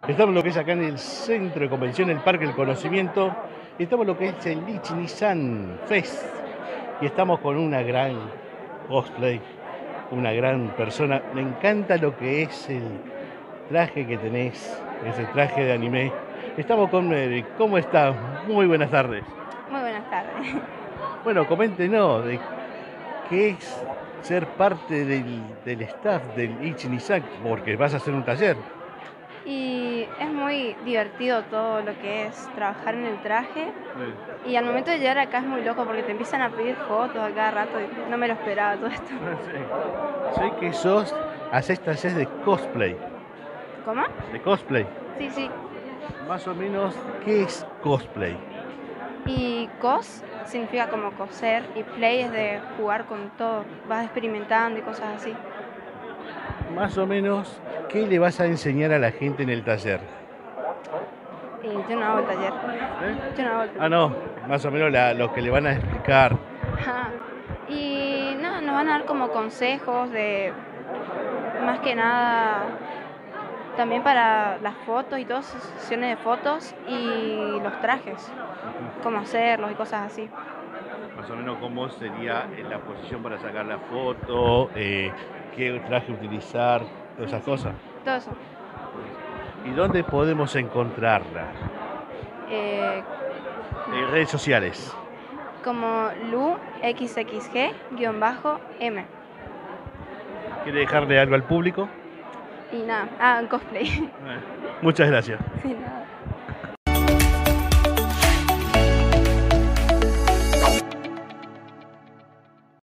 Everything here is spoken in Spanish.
Estamos en lo que es acá en el centro de convención, el Parque del Conocimiento. Estamos en lo que es el Ichin-Isan Fest. Y estamos con una gran cosplay, una gran persona. Me encanta lo que es el traje que tenés, ese traje de anime. Estamos con Mary. ¿Cómo está? Muy buenas tardes. Muy buenas tardes. Bueno, coméntenos de qué es ser parte del staff del Ichin-Isan, porque vas a hacer un taller. Y es muy divertido todo lo que es trabajar en el traje. Y al momento de llegar acá es muy loco porque te empiezan a pedir fotos a cada rato y no me lo esperaba todo esto. Sí. Sé que haces talleres de cosplay. ¿Cómo? De cosplay. Sí, sí. Más o menos, ¿qué es cosplay? Y cos significa como coser y play es de jugar con todo. Vas experimentando y cosas así. Más o menos, ¿qué le vas a enseñar a la gente en el taller? Y yo no hago el taller. ¿Eh? Yo no hago el Ah, taller. no, más o menos lo que le van a explicar. Ajá. Y no, nos van a dar como consejos de más que nada también para las fotos y todas sesiones de fotos y los trajes, cómo hacerlos y cosas así. Más o menos, ¿cómo sería la posición para sacar la foto? ¿Qué traje utilizar? Todas Sí, esas sí, cosas. todo eso. ¿Y dónde podemos encontrarla? Eh, En redes sociales. como Lu XXG-M. ¿Quiere dejarle algo al público? Y nada, cosplay. Muchas gracias. Sí, nada.